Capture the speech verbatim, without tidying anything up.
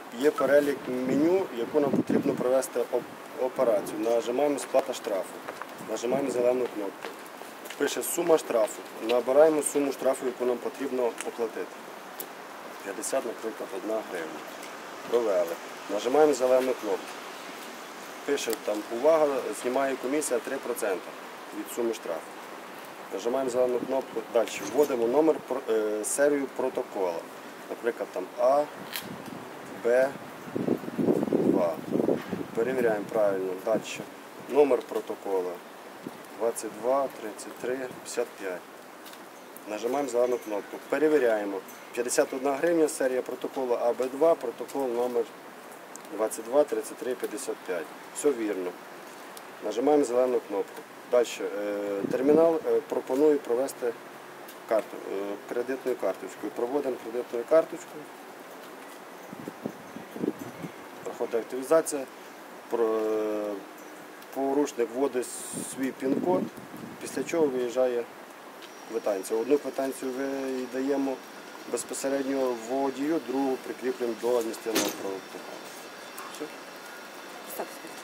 є перелік меню, яку нам потрібно провести операцію. Нажимаємо сплата штрафу, нажимаємо зелену кнопку. Пише сума штрафу. Набираємо суму штрафу, яку нам потрібно оплатити. п'ятдесят, наприклад, одна гривня. Провели. Нажимаємо зелену кнопку. Пише там увага, знімає комісія три відсотки від суми штрафу. Нажимаємо зелену кнопку, далі вводимо номер, серію протокола. Наприклад, там А, Б, два. Перевіряємо правильно. Далі. Номер протокола двадцять два, тридцять три, п'ятдесят п'ять. Нажимаємо зелену кнопку. Перевіряємо. п'ятдесят одна гривня, серія протоколу А Б два, протокол номер двадцять два, тридцять три, п'ятдесят п'ять. Все вірно. Нажимаємо зелену кнопку. Далі. Термінал пропонує провести карту, кредитною карточкою. Проводимо кредитною карточкою. Проходить активізація. Порушник вводить свій пін-код, після чого виїжджає квитанція. Одну квитанцію видаємо безпосередньо водію, другу прикріплюємо до адміністративного правопорушення. Все.